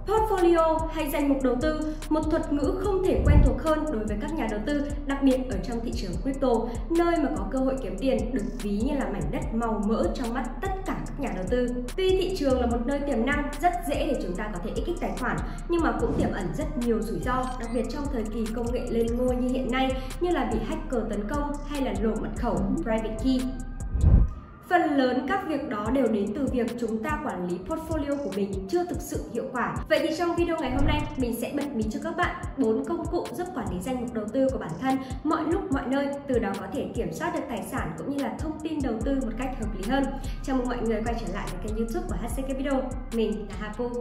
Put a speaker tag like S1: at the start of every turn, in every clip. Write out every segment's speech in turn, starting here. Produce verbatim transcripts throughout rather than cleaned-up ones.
S1: Portfolio hay danh mục đầu tư, một thuật ngữ không thể quen thuộc hơn đối với các nhà đầu tư, đặc biệt ở trong thị trường crypto, nơi mà có cơ hội kiếm tiền được ví như là mảnh đất màu mỡ trong mắt tất cả các nhà đầu tư. Tuy thị trường là một nơi tiềm năng rất dễ để chúng ta có thể x x tài khoản, nhưng mà cũng tiềm ẩn rất nhiều rủi ro, đặc biệt trong thời kỳ công nghệ lên ngôi như hiện nay, như là bị hacker tấn công hay là lộ mật khẩu private key. Phần lớn các việc đó đều đến từ việc chúng ta quản lý portfolio của mình chưa thực sự hiệu quả. Vậy thì trong video ngày hôm nay, mình sẽ bật mí cho các bạn bốn công cụ giúp quản lý danh mục đầu tư của bản thân mọi lúc mọi nơi, từ đó có thể kiểm soát được tài sản cũng như là thông tin đầu tư một cách hợp lý hơn. Chào mừng mọi người quay trở lại với kênh YouTube của hát xê Capital. Mình là Hapu.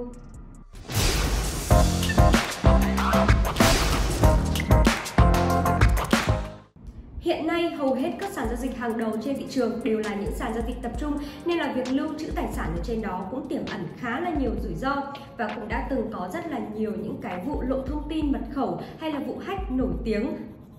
S1: Hiện nay, hầu hết các sàn giao dịch hàng đầu trên thị trường đều là những sàn giao dịch tập trung, nên là việc lưu trữ tài sản ở trên đó cũng tiềm ẩn khá là nhiều rủi ro, và cũng đã từng có rất là nhiều những cái vụ lộ thông tin mật khẩu hay là vụ hack nổi tiếng.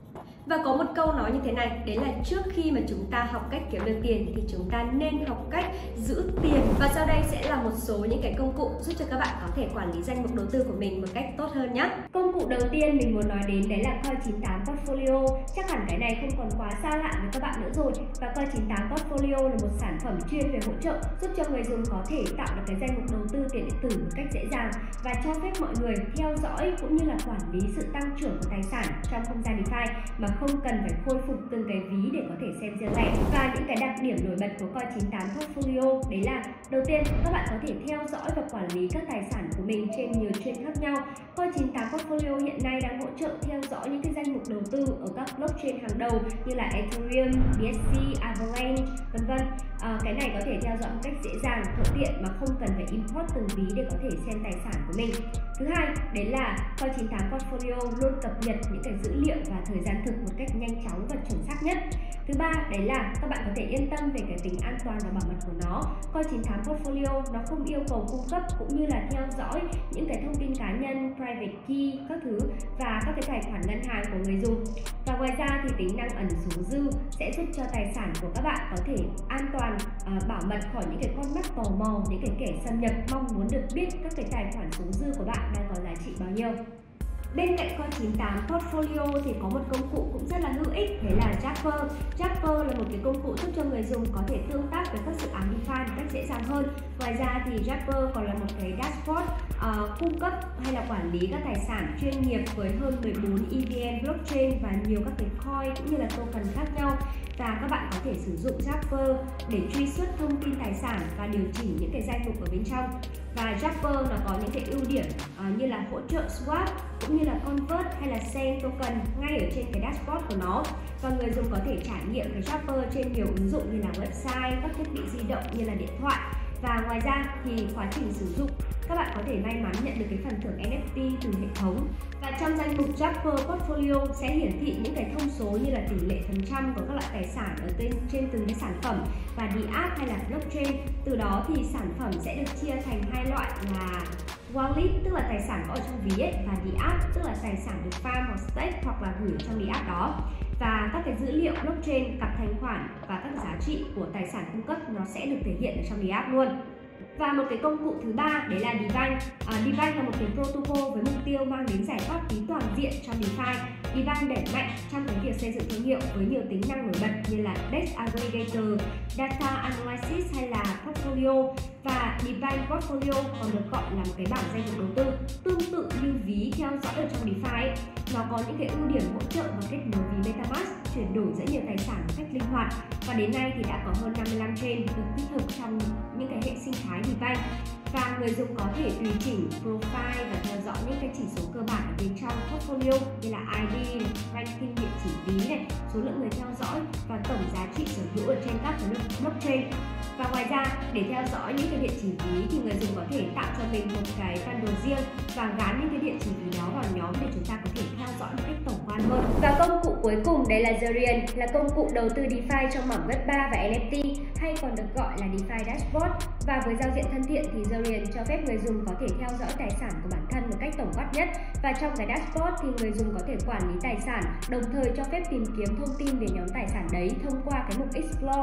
S1: Và có một câu nói như thế này, đấy là trước khi mà chúng ta học cách kiếm được tiền thì chúng ta nên học cách giữ tiền. Và sau đây sẽ là một số những cái công cụ giúp cho các bạn có thể quản lý danh mục đầu tư của mình một cách tốt hơn nhé. Công cụ đầu tiên mình muốn nói đến đấy là Coin chín tám Portfolio. Chắc hẳn cái này không còn quá xa lạ với các bạn nữa rồi. Và Coin chín tám Portfolio là một sản phẩm chuyên về hỗ trợ giúp cho người dùng có thể tạo được cái danh mục đầu tư tiền điện tử một cách dễ dàng và cho phép mọi người theo dõi cũng như là quản lý sự tăng trưởng của tài sản trong không gian DeFi mà không cần phải khôi phục từng cái ví để có thể xem riêng lẻ. Và những cái đặc điểm nổi bật của Coin chín tám Portfolio đấy là đầu tiên, các bạn có thể theo dõi và quản lý các tài sản của mình trên nhiều chain khác nhau. Coin chín tám Portfolio hiện nay đang hỗ trợ theo dõi những cái danh mục đầu tư ở các blockchain hàng đầu như là Ethereum, bê ét xê, Avalanche, vân vân. À, cái này có thể theo dõi một cách dễ dàng, thuận tiện mà không cần phải import từng ví để có thể xem tài sản của mình. Thứ hai, đấy là Coin chín tám Portfolio luôn cập nhật những cái dữ liệu và thời gian thực một cách nhanh chóng và chuẩn xác nhất. Thứ ba, đấy là các bạn có thể yên tâm về cái tính an toàn và bảo mật của nó. Coin chín tám Portfolio nó không yêu cầu cung cấp cũng như là theo dõi những cái thông tin cá nhân, private key, các thứ và các cái tài khoản ngân hàng của người dùng. Và ngoài ra thì tính năng ẩn số dư sẽ giúp cho tài sản của các bạn có thể an toàn, uh, bảo mật khỏi những cái con mắt tò mò, những cái kẻ xâm nhập mong muốn được biết các cái tài khoản số dư của bạn đang có giá trị bao nhiêu. Bên cạnh Coin chín tám Portfolio thì có một công cụ cũng rất là hữu ích, đấy là Japper. Japper là một cái công cụ giúp cho người dùng có thể tương tác với các dự án DeFi một cách dễ dàng hơn. Ngoài ra thì Japper còn là một cái dashboard uh, cung cấp hay là quản lý các tài sản chuyên nghiệp với hơn mười bốn e vê em blockchain và nhiều các cái coin cũng như là token khác nhau. Và các bạn có thể sử dụng Japper để truy xuất thông tin tài sản và điều chỉnh những cái danh mục ở bên trong. Và Japper nó có những cái ưu điểm uh, như là hỗ trợ swap cũng như là convert hay là send token ngay ở trên cái dashboard của nó. Và người dùng có thể trải nghiệm cái Japper trên nhiều ứng dụng như là website, các thiết bị di động như là điện thoại. Và ngoài ra thì quá trình sử dụng các bạn có thể may mắn nhận được cái phần thưởng en ép tê từ hệ thống. Và trong danh mục Japper Portfolio sẽ hiển thị những cái thông số như là tỷ lệ phần trăm của các loại tài sản ở trên, trên từng cái sản phẩm và DApp hay là blockchain. Từ đó thì sản phẩm sẽ được chia thành hai loại là wallet tức là tài sản có ở trong ví ấy, và DApp tức là tài sản được farm hoặc stake hoặc là gửi trong DApp đó. Và các cái dữ liệu blockchain, cặp thanh khoản và các giá trị của tài sản cung cấp nó sẽ được thể hiện ở trong DApp luôn. Và một cái công cụ thứ ba đấy là DeBank. À, DeBank là một cái protocol với mục tiêu mang đến giải pháp phí toàn diện cho DeFi. DeBank đẩy mạnh trong cái việc xây dựng thương hiệu với nhiều tính năng nổi bật như là Dex Aggregator, Data Analysis hay là Portfolio. Và DeBank Portfolio còn được gọi là một cái bảng danh mục đầu tư tương tự như ví theo dõi ở trong DeFi ấy. Nó có những cái ưu điểm hỗ trợ và kết nối ví MetaMask, chuyển đổi giữa nhiều tài sản một cách linh hoạt. Và đến nay thì đã có hơn năm mươi lăm chain được tích hợp trong những cái hệ sinh thái DeBank. Và người dùng có thể tùy chỉnh profile và theo dõi những cái chỉ số cơ bản ở bên trong portfolio như là i đê, ranking, địa chỉ ví này, số lượng người theo dõi và tổng giá trị sở hữu ở trên các cái blockchain. Và ngoài ra, để theo dõi những cái địa chỉ ví thì người dùng có thể tạo cho mình một cái bundle riêng và gắn những cái địa chỉ ví đó vào nhóm để chúng ta có thể theo dõi một cách tổng quan hơn. Và công cụ cuối cùng đấy là Zerion, là công cụ đầu tư DeFi trong mảng web ba và en ép tê hay còn được gọi là DeFi Dashboard. Và với giao diện thân thiện thì Zerion cho phép người dùng có thể theo dõi tài sản của bản thân một cách tổng quát nhất. Và trong cái dashboard thì người dùng có thể quản lý tài sản, đồng thời cho phép tìm kiếm thông tin về nhóm tài sản đấy thông qua cái mục Explore.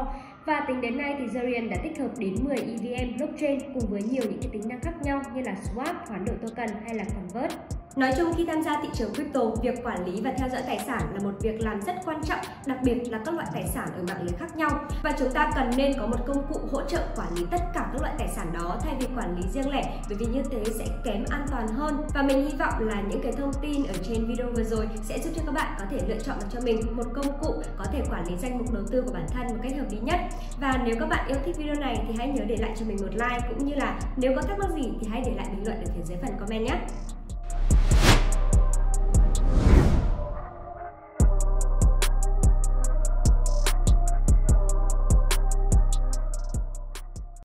S1: Và tính đến nay thì Zerion đã tích hợp đến mười e vê em blockchain cùng với nhiều những cái tính năng khác nhau như là swap, hoán đổi token hay là convert. Nói chung khi tham gia thị trường crypto, việc quản lý và theo dõi tài sản là một việc làm rất quan trọng, đặc biệt là các loại tài sản ở mạng lưới khác nhau. Và chúng ta cần nên có một công cụ hỗ trợ quản lý tất cả các loại tài sản đó thay vì quản lý riêng lẻ, bởi vì như thế sẽ kém an toàn hơn. Và mình hy vọng là những cái thông tin ở trên video vừa rồi sẽ giúp cho các bạn có thể lựa chọn được cho mình một công cụ có thể quản lý danh mục đầu tư của bản thân một cách hợp lý nhất. Và nếu các bạn yêu thích video này thì hãy nhớ để lại cho mình một like, cũng như là nếu có thắc mắc gì thì hãy để lại bình luận ở phía dưới phần comment nhé.